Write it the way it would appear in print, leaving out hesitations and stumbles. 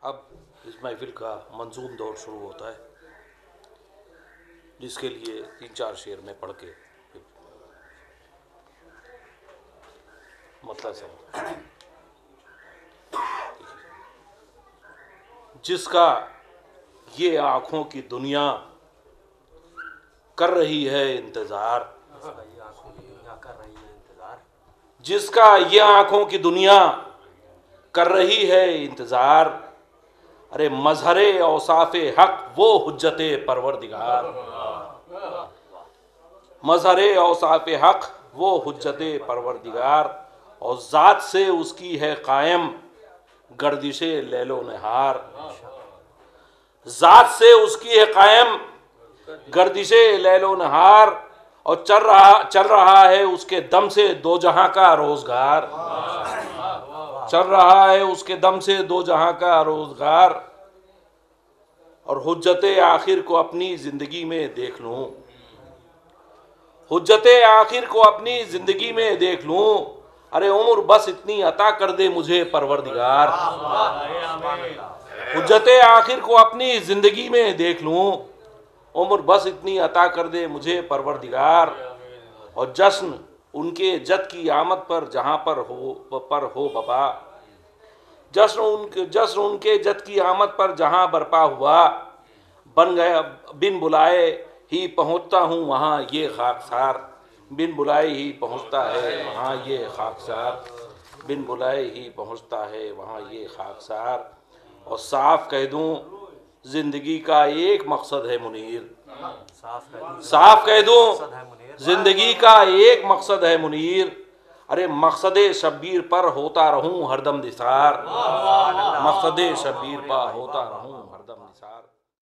अब इस महफिल का मंजूम दौर शुरू होता है, जिसके लिए 3-4 शेर में पढ़ के मतलब समझ। जिसका ये आँखों की दुनिया कर रही है इंतज़ार, जिसका ये आँखों की दुनिया कर रही है इंतज़ार, अरे मजहरे औसाफ़े हक वो हुज्जते परवरदिगार, मजहरे औसाफ़े हक वो हुज्जते परवरदिगार, और ज़ात से उसकी है कायम गर्दिशे लैलो नहार, ज़ात से उसकी है कायम गर्दिशे लैलो नहार, और चल रहा है उसके दम से दो जहां का रोजगार, चल रहा है उसके दम से दो जहां का रोजगार। और हुज्जते आखिर को अपनी जिंदगी में देख लूं, हुज्जते आखिर को अपनी जिंदगी में देख लूं, अरे उम्र बस इतनी अता कर दे मुझे परवरदिगार, हुज्जते आखिर को अपनी जिंदगी में देख लूं, उम्र बस इतनी अता कर दे मुझे परवरदिगार। और जश्न उनके जद की आमद पर जहां पर हो बपा, जश्न उनके जद की आमद पर जहां बरपा हुआ, बन गया बिन बुलाए ही पहुंचता हूं वहां ये खाकसार, बिन बुलाए ही पहुंचता है वहां ये खाकसार, बिन बुलाए ही पहुंचता है वहां ये खाकसार। और साफ कह दूं जिंदगी का एक मकसद है मुनीर, साफ कह दूं जिंदगी का एक मकसद है मुनीर, अरे मकसदे शब्बीर पर होता रहूं हरदम निसार, मकसदे शब्बीर पर होता रहूं हरदम निसार।